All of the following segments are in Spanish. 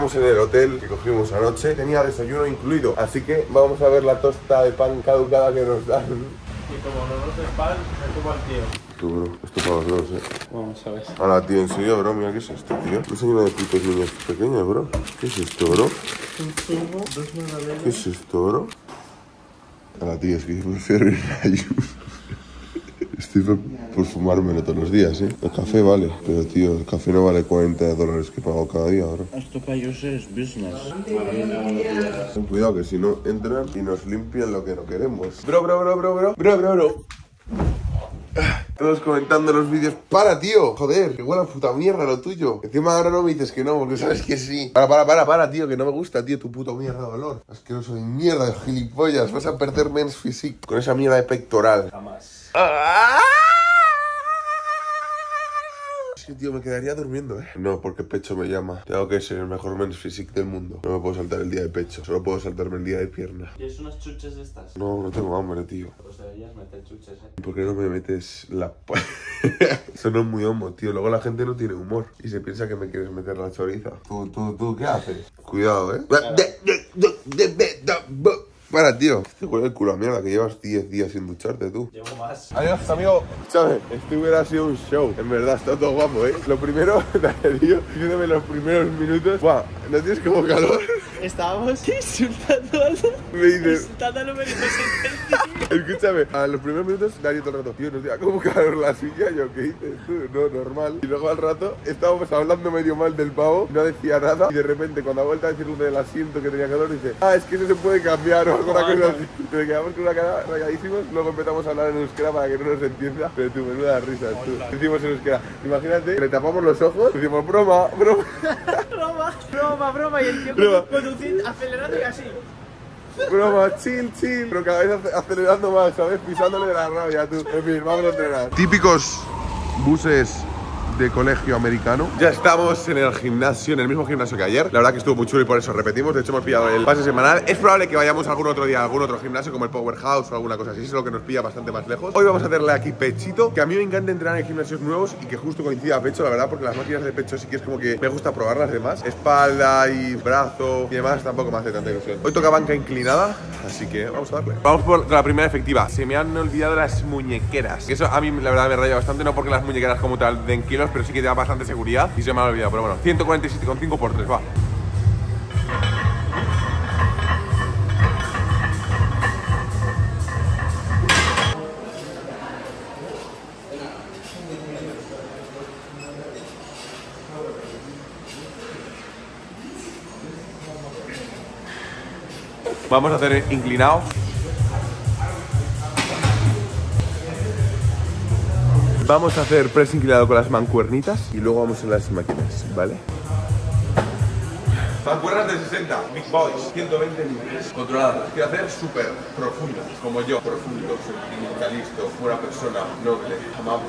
cenamos en el hotel que cogimos anoche. Tenía desayuno incluido, así que vamos a ver la tosta de pan caducada que nos dan. Y como no nos es pan, me como al tío. Tú, bro, esto para los dos, Vamos a ver. Ahora, tío, en serio, bro, mira, ¿qué es esto, tío? No sé de putos niños pequeños, bro. ¿Qué es esto, bro? Un zumo, 2 magdalenas. ¿Qué es esto, bro? Ahora, tío, es que yo prefiero ir a Ayus. Estoy por fumármelo todos los días, ¿eh? El café vale, pero, tío, el café no vale $40 que pago cada día, bro. Esto para ellos es business. Ten cuidado que si no entran y nos limpian lo que no queremos. Bro. Todos comentando los vídeos. ¡Para, tío! Joder, que huele a puta mierda lo tuyo. Encima ahora no me dices que no, porque sabes que sí. Para, tío, que no me gusta, tío, tu puto mierda de olor. Asqueroso de mierda, de gilipollas. Vas a perder men's physique con esa mierda de pectoral. Jamás. Es que, tío, me quedaría durmiendo, ¿eh? No, porque pecho me llama. Tengo que ser el mejor men's physique del mundo. No me puedo saltar el día de pecho. Solo puedo saltarme el día de pierna. ¿Quieres unas chuches de estas? No tengo hambre, tío. Pues deberías meter chuches, ¿Por qué no me metes la... Eso no es muy homo, tío. Luego la gente no tiene humor y se piensa que me quieres meter la choriza. ¿Tú qué haces? Cuidado, ¿eh? Para, tío. Te huele el culo a mierda, que llevas 10 días sin ducharte, tú. Llevo más. Adiós, amigo. ¿Sabes? Esto hubiera sido un show. En verdad, está todo guapo, ¿eh? Lo primero, tío, diciéndome los primeros minutos. Buah, ¿no tienes como calor? Estábamos insultando al... Me dices... Insultando al número 60. Escúchame, a los primeros minutos, Darío todo el rato, tío, nos da como calor la silla, yo, ¿qué dices tú? No, normal. Y luego al rato, estábamos hablando medio mal del pavo, no decía nada, y de repente, cuando ha vuelto a decir lo del asiento que tenía calor, dice, es que eso se puede cambiar, o alguna cosa así. Nos quedamos con una cara rayadísimos, luego empezamos a hablar en euskera para que no nos entienda, pero tú, menuda risas, tú. Decimos en euskera, imagínate, le tapamos los ojos, decimos, broma. Broma, y el tío conduciendo, acelerando y así. Broma, chill, pero cada vez acelerando más, ¿sabes? Pisándole de la rabia, tú. En fin, vamos a entrenar. Típicos buses de colegio americano. Ya estamos en el gimnasio, en el mismo gimnasio que ayer. La verdad que estuvo muy chulo y por eso repetimos. De hecho, hemos pillado el pase semanal. Es probable que vayamos algún otro día a algún otro gimnasio, como el Powerhouse o alguna cosa así. Es lo que nos pilla bastante más lejos. Hoy vamos a hacerle aquí pechito, que a mí me encanta entrenar en gimnasios nuevos y que justo coincida a pecho, la verdad, porque las máquinas de pecho sí que es como que me gusta probar las demás. Espalda y brazo y demás tampoco me hace tanta ilusión. Hoy toca banca inclinada, así que vamos a darle. Vamos por la primera efectiva. Se me han olvidado las muñequeras. Eso a mí la verdad me raya bastante, no porque las muñequeras como tal den kilos, pero sí que te da bastante seguridad y se me ha olvidado, pero bueno, 147,5 por 3, va. Vamos a hacer inclinado. Vamos a hacer press inclinado con las mancuernitas y luego vamos a las máquinas, ¿vale? Mancuernas de 60, Big Boys, 120 libras. Controladas. Quiero hacer súper profundas, como yo. Profundo, sentimentalista, pura persona, noble, amable.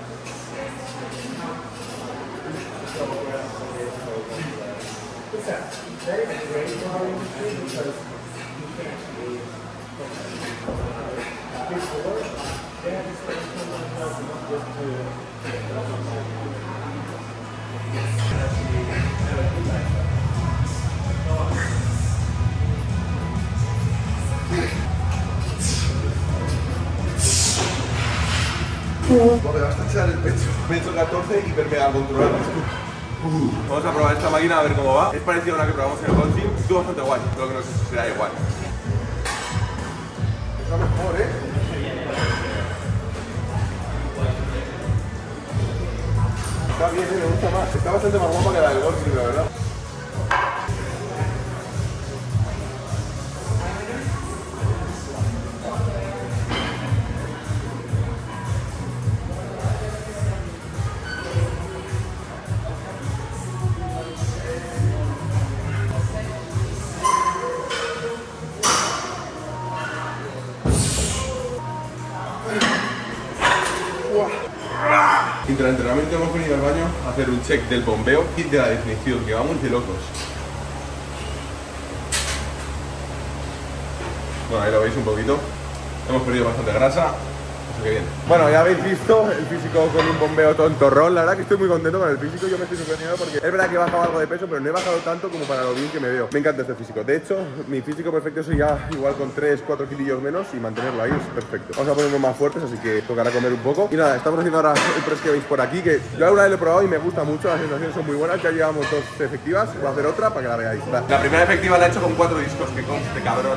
Me vas a echar el pecho. Pecho 14 y hipermega controlado. Vamos a probar esta máquina a ver cómo va. Es parecida a una que probamos en el Gold Gym. Estuvo bastante guay. Creo que no sé si será igual. Está mejor, ¿eh? Está bien, me gusta más. Está bastante más guapa que la del Gold Gym, la verdad. Mientras el entrenamiento hemos venido al baño a hacer un check del bombeo y de la definición, que vamos de locos. Bueno, ahí lo veis un poquito. Hemos perdido bastante grasa Así que bien. Bueno, ya habéis visto el físico con un bombeo tontorrón. La verdad que estoy muy contento con el físico. Yo me estoy sorprendido porque es verdad que he bajado algo de peso, pero no he bajado tanto como para lo bien que me veo. Me encanta este físico. De hecho, mi físico perfecto sería igual con 3-4 kilillos menos y mantenerlo ahí es perfecto. Vamos a ponernos más fuertes, así que tocará comer un poco. Y nada, estamos haciendo ahora el press que veis por aquí, que yo alguna vez lo he probado y me gusta mucho. Las sensaciones son muy buenas. Ya llevamos 2 efectivas. Voy a hacer otra para que la veáis. La primera efectiva la he hecho con 4 discos, que conste, cabrón.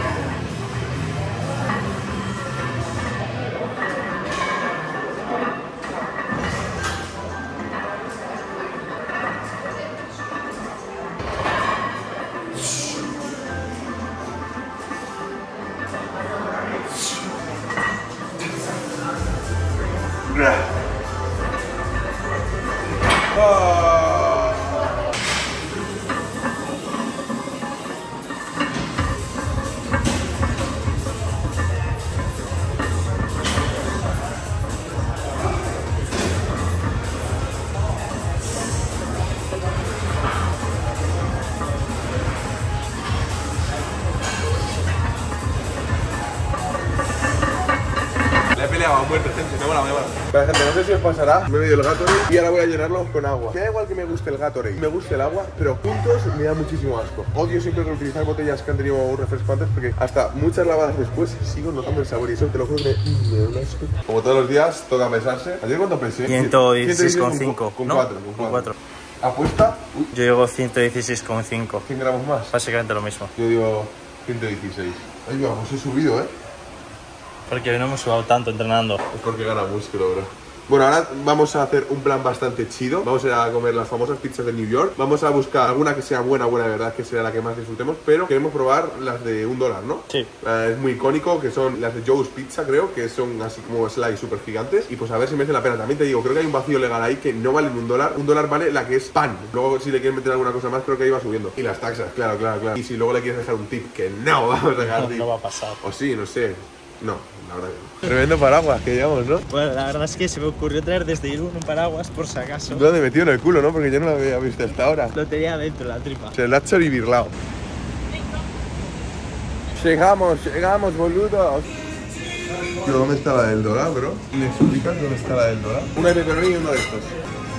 A muerte, gente, me mola. Vale, gente, no sé si os pasará, me he bebido el Gatorade y ahora voy a llenarlo con agua. Me da igual que me guste el Gatorade y me guste el agua, pero juntos me da muchísimo asco. Odio siempre reutilizar botellas que han tenido un refresco antes porque hasta muchas lavadas después sigo notando el sabor y eso te lo juro que me da un asco. Como todos los días, toca pesarse. ¿Ayer cuánto pesé? 116,5. Con ¿no? 4. ¿Apuesta? Uy, Yo llego 116,5. 100 gramos más. Básicamente lo mismo. Yo digo 116. Ay, vamos, he subido, Porque hoy no hemos sudado tanto entrenando. Es porque gana músculo, bro. Bueno, ahora vamos a hacer un plan bastante chido. Vamos a ir a comer las famosas pizzas de New York. Vamos a buscar alguna que sea buena de verdad, que sea la que más disfrutemos. Pero queremos probar las de $1, ¿no? Sí. Es muy icónico, que son las de Joe's Pizza, creo, que son así como slice súper gigantes. Y pues a ver si merece la pena. También te digo, creo que hay un vacío legal ahí que no valen $1. $1 vale la que es pan. Luego, si le quieres meter alguna cosa más, creo que ahí va subiendo. Y las taxas, claro. Y si luego le quieres dejar un tip, que no vamos a dejar tip. No va a pasar. O sí, no sé. No, la verdad que no. Tremendo paraguas que llevamos, ¿no? Bueno, la verdad es que se me ocurrió traer desde Irún un paraguas por si acaso. ¿Dónde metido en el culo, no? Porque yo no lo había visto hasta ahora. Lo tenía dentro, la tripa. Se lo ha chorivirlao. Llegamos, boludos. ¿Dónde está la del Dora, bro? ¿Me explicas dónde está la del Dora? Una de pepperoni y uno de estos.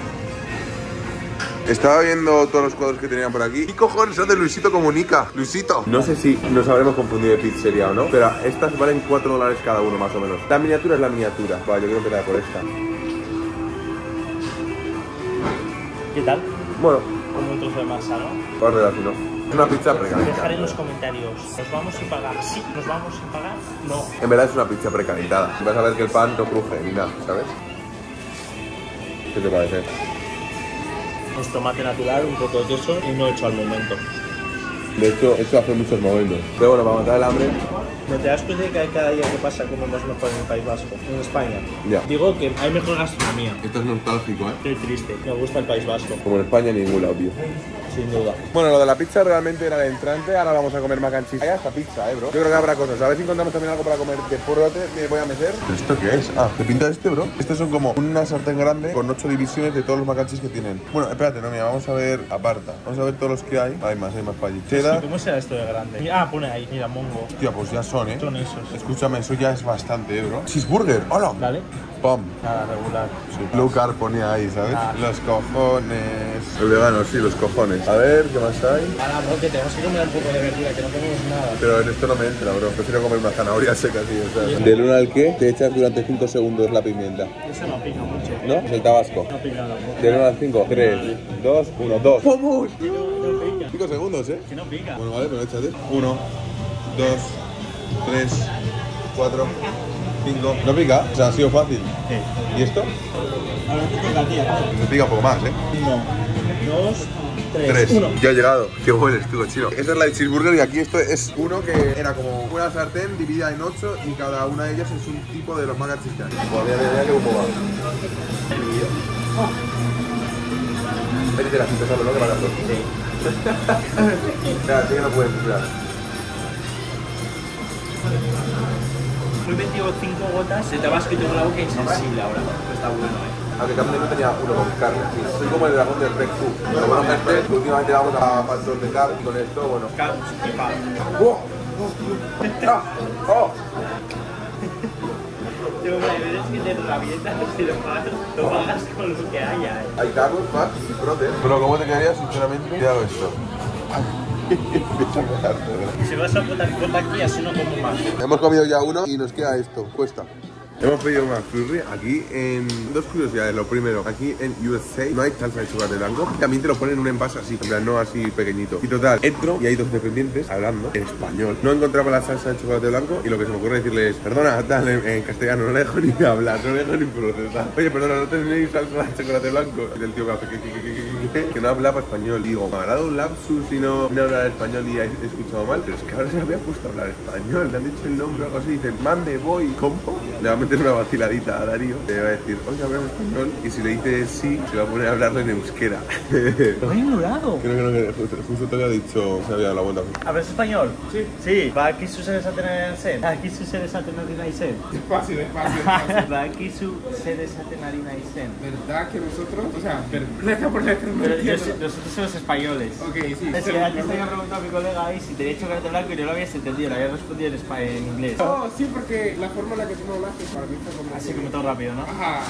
Estaba viendo todos los cuadros que tenían por aquí. ¿Qué cojones son de Luisito Comunica? Luisito. No sé si nos habremos confundido de pizzería o no, pero estas valen $4 cada uno más o menos. La miniatura es la miniatura. Vale, yo quiero empezar por esta. ¿Qué tal? Bueno, Como un trozo de masa, ¿no? por así no. Es una pizza precalentada. Dejar en los comentarios. ¿Nos vamos sin pagar? Sí. ¿Nos vamos sin pagar? No. En verdad es una pizza precalentada. Vas a ver que el pan no cruje ni nada, ¿sabes? ¿Qué te parece? Es tomate natural, un poco de queso y no hecho al momento. De hecho, esto hace muchos momentos. Pero bueno, para matar el hambre. ¿No te das cuenta de que cada día que pasa comemos mejor en el País Vasco? En España. Ya. Digo que hay mejor gastronomía. Esto es nostálgico, ¿eh? Qué triste. Me gusta el País Vasco. Como en España, ni en ningún lado, tío. Sin duda. Bueno, lo de la pizza realmente era el entrante. Ahora vamos a comer mac and cheese. Hay hasta pizza, bro. Yo creo que habrá cosas. A ver si encontramos también algo para comer de porrote. Me voy a meter. ¿Esto qué es? Ah, ¿te pinta este, bro? Estos son como una sartén grande con 8 divisiones de todos los mac and cheese que tienen. Bueno, espérate, no, mira, vamos a ver aparta. Vamos a ver todos los que hay. Hay más para allí. Cheddar. ¿Cómo será esto de grande? Ah, pone ahí. Mira, mongo. Hostia, pues ya son, Son esos. Escúchame, eso ya es bastante, bro. Cheeseburger, hola. Dale. Pum. Nada, regular. Sí. Low carb ponía ahí, ¿sabes? Ah. Los cojones. El vegano, sí, los cojones. A ver, ¿qué más hay? Ahora, bro, que tenemos que comer un poco de verdura, que no tenemos nada. Pero en esto no me entra, bro. Prefiero comer una zanahoria seca, tío. O sea, del 1 al qué, te echas durante 5 segundos la pimienta. Eso no pica mucho. ¿No? Es el tabasco. No pica nada. Del 1 al 5, 3, 2, 1, 2. ¡Vamos! No pica. 5 segundos, ¿eh? Que no pica. Bueno, vale, pero échate. 1, 2, 3, 4, 5. ¿No pica? O sea, ha sido fácil. Sí. ¿Y esto? Ahora te toca a ti, Me pica un poco más, ¿eh? 1, 2, 3. 3. 1. Ya ha llegado. Qué bueno es tú, chino. Esta es la de cheeseburger y aquí esto es uno que era como una sartén dividida en 8 y cada una de ellas es un tipo de los mac and cheese que hay. Bueno, mira que humo va. Vete las empezando, ¿no? Que van a hacer. Sí. Claro, sí que no puedes empezar. Muy 25 gotas de tabasco y tengo la boca insensible ahora. Está bueno, Aunque también no tenía uno con carne, así. Soy como el dragón del Red Food. Pero bueno, gente, últimamente vamos a pastor de carne y con esto, bueno. Carlos y pan. ¡Oh! ¡Oh! Te Pero bueno, hay veces que te rabietas y lo pagas con lo que haya. Hay Carlos, Max y Prote. Pero ¿cómo te quedaría, sinceramente? Te hago esto. Si vas a botar aquí, así no como más. Hemos comido ya uno y nos queda esto, cuesta. Hemos pedido más McFlurry aquí en... Dos curiosidades, lo primero, aquí en USA no hay salsa de chocolate blanco. También te lo ponen en un envase así, en plan, no así pequeñito. Y total, entro y hay dos dependientes hablando en español. No encontraba la salsa de chocolate blanco y lo que se me ocurre decirles, perdona, tal, en castellano, no le dejo ni hablar, no le dejo ni procesar. Oye, perdona, ¿no tenéis salsa de chocolate blanco? Y el tío que hace que no hablaba español. Digo, me ha dado un lapsus y no hablar español y he escuchado mal. Pero es que ahora se me había puesto a hablar español. Le han dicho el nombre o algo así. Dicen, mande, voy, ¿cómo? Le va a meter una vaciladita a Darío. Le va a decir, oye, hablas español. Y si le dice sí, se va a poner a hablarle en euskera. ¿Lo he ignorado? Creo que justo te había dicho, se había dado la vuelta. ¿Hablas español? Sí. Sí. Va aquí su seres a tener sen. Aquí su seres a tener y sen. Es fácil. Va aquí su seres a tener y sen. ¿Verdad que nosotros? O sea, letra por letra no Pero entiendo. nosotros somos españoles. Ok, sí. Es que antes te había preguntado a mi colega ahí si tenía chocolate blanco y no lo habías entendido, le había respondido en inglés. Oh, sí, porque la forma en la que tú me hablaste para mí fue como... Así como todo rápido, ¿no? Ajá.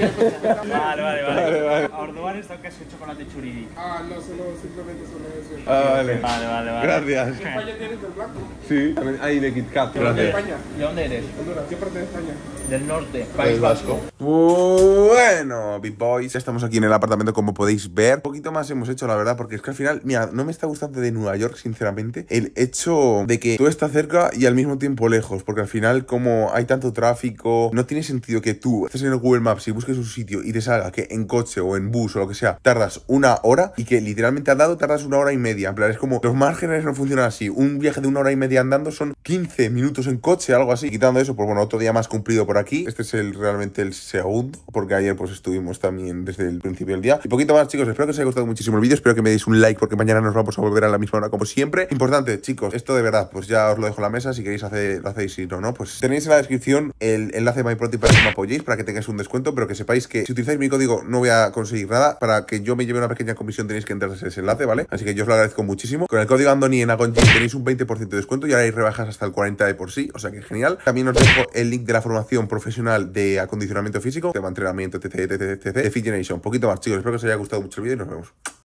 Vale. A Ordovan está que es chocolate churidi. Ah, no, simplemente solo eso. Ah, vale. Vale. Gracias. ¿Qué España tienes del blanco? Sí, también hay de Kit Kat. ¿De Gracias. España? ¿De dónde eres? Honduras. ¿Qué parte de España? Del norte. País Vasco. Bueno, Big Boys, ya estamos aquí en el apartamento como podéis ver. Un poquito más hemos hecho, la verdad, porque es que al final, mira, no me está gustando de Nueva York, sinceramente, el hecho de que todo está cerca y al mismo tiempo lejos, porque al final, como hay tanto tráfico, no tiene sentido que tú estés en el Google Maps y busques un sitio y te salga que en coche o en bus o lo que sea, tardas una hora y que literalmente al lado tardas una hora y media. En plan, es como, los márgenes no funcionan así. Un viaje de una hora y media andando son 15 minutos en coche, algo así. Quitando eso, pues bueno, otro día más cumplido por aquí. Este es realmente el segundo, porque ayer pues estuvimos también desde el principio del día. Y poquito más, chicos, espero que os haya gustado muchísimo el vídeo, espero que me deis un like porque mañana nos vamos a volver a la misma hora como siempre. Importante, chicos, esto de verdad, pues ya os lo dejo en la mesa, si queréis lo hacéis, si no, pues tenéis en la descripción el enlace de MyProtein para que me apoyéis, para que tengáis un descuento, pero que sepáis que si utilizáis mi código no voy a conseguir nada, para que yo me lleve una pequeña comisión tenéis que entrar en ese enlace, ¿vale? Así que yo os lo agradezco muchísimo. Con el código Andoni en Agonji tenéis un 20% de descuento y ahora hay rebajas hasta el 40% de por sí, o sea que genial. También os dejo el link de la formación profesional de acondicionamiento físico, tema entrenamiento, etc, de Fit Generation. Poquito más, chicos, espero que os haya gustado mucho el vídeo y nos vemos.